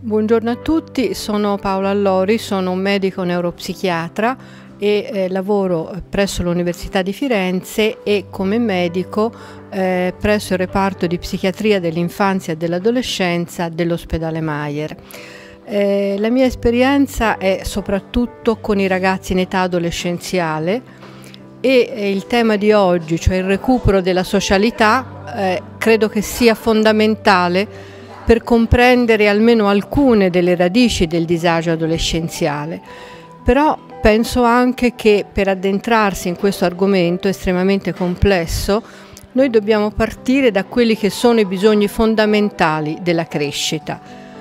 Buongiorno a tutti, sono Paola Allori, sono un medico neuropsichiatra e lavoro presso l'Università di Firenze e come medico presso il reparto di psichiatria dell'infanzia e dell'adolescenza dell'ospedale Mayer. La mia esperienza è soprattutto con i ragazzi in età adolescenziale e il tema di oggi, cioè il recupero della socialità, credo che sia fondamentale per comprendere almeno alcune delle radici del disagio adolescenziale. Però penso anche che per addentrarsi in questo argomento estremamente complesso noi dobbiamo partire da quelli che sono i bisogni fondamentali della crescita.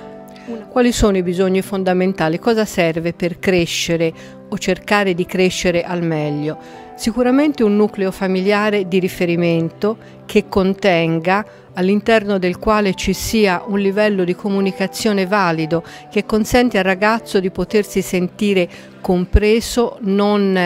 Quali sono i bisogni fondamentali? Cosa serve per crescere o cercare di crescere al meglio? Sicuramente un nucleo familiare di riferimento che contenga, all'interno del quale ci sia un livello di comunicazione valido che consente al ragazzo di potersi sentire compreso, non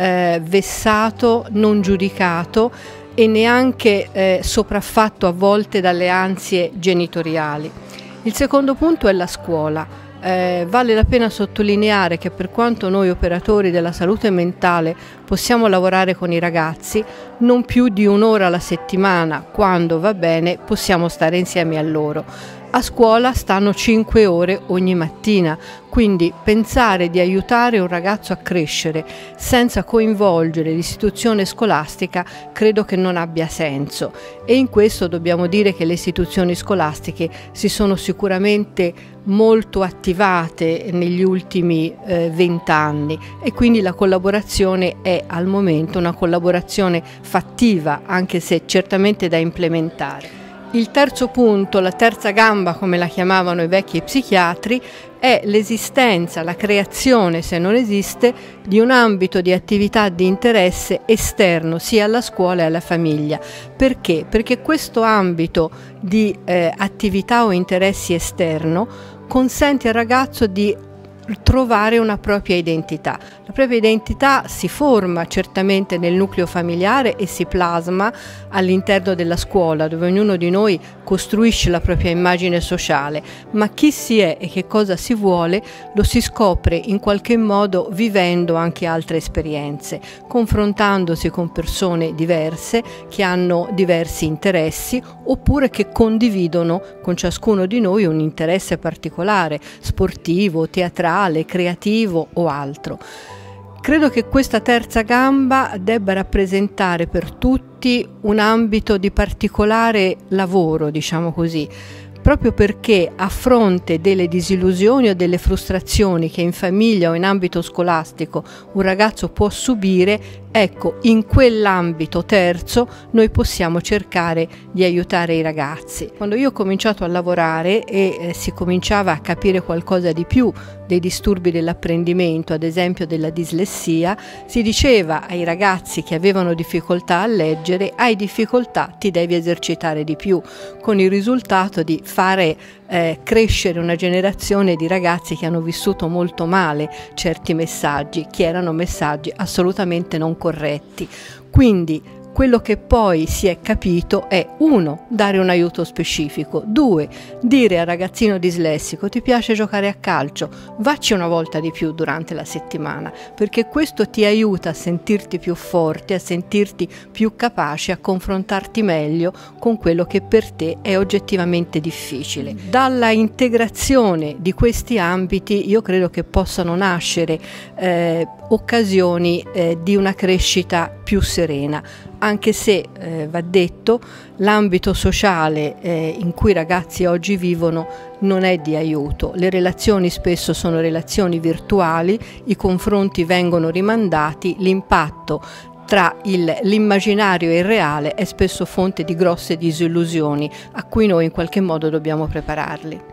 vessato, non giudicato e neanche sopraffatto a volte dalle ansie genitoriali. Il secondo punto è la scuola. Vale la pena sottolineare che per quanto noi operatori della salute mentale possiamo lavorare con i ragazzi, non più di un'ora alla settimana, quando va bene possiamo stare insieme a loro. A scuola stanno 5 ore ogni mattina, quindi pensare di aiutare un ragazzo a crescere senza coinvolgere l'istituzione scolastica credo che non abbia senso e in questo dobbiamo dire che le istituzioni scolastiche si sono sicuramente molto attivate negli ultimi 20 anni e quindi la collaborazione è al momento una collaborazione fattiva, anche se certamente da implementare. Il terzo punto, la terza gamba come la chiamavano i vecchi psichiatri, è l'esistenza, la creazione, se non esiste, di un ambito di attività di interesse esterno sia alla scuola e alla famiglia. Perché? Perché questo ambito di attività o interessi esterno consente al ragazzo di trovare una propria identità. La propria identità si forma certamente nel nucleo familiare e si plasma all'interno della scuola, dove ognuno di noi costruisce la propria immagine sociale, ma chi si è e che cosa si vuole lo si scopre in qualche modo vivendo anche altre esperienze, confrontandosi con persone diverse che hanno diversi interessi oppure che condividono con ciascuno di noi un interesse particolare, sportivo, teatrale, creativo o altro. Credo che questa terza gamba debba rappresentare per tutti un ambito di particolare lavoro, diciamo così, proprio perché a fronte delle disillusioni o delle frustrazioni che in famiglia o in ambito scolastico un ragazzo può subire, ecco, in quell'ambito terzo noi possiamo cercare di aiutare i ragazzi. Quando io ho cominciato a lavorare e si cominciava a capire qualcosa di più dei disturbi dell'apprendimento, ad esempio della dislessia, si diceva ai ragazzi che avevano difficoltà a leggere: hai difficoltà, ti devi esercitare di più, con il risultato di fare crescere una generazione di ragazzi che hanno vissuto molto male certi messaggi, che erano messaggi assolutamente non corretti. Quindi quello che poi si è capito è: 1. Dare un aiuto specifico, 2. Dire al ragazzino dislessico: ti piace giocare a calcio? Vacci una volta di più durante la settimana, perché questo ti aiuta a sentirti più forte, a sentirti più capace, a confrontarti meglio con quello che per te è oggettivamente difficile. Dalla integrazione di questi ambiti io credo che possano nascere occasioni di una crescita più serena, anche se va detto l'ambito sociale in cui i ragazzi oggi vivono non è di aiuto. Le relazioni spesso sono relazioni virtuali, i confronti vengono rimandati, l'impatto tra l'immaginario e il reale è spesso fonte di grosse disillusioni a cui noi in qualche modo dobbiamo prepararli.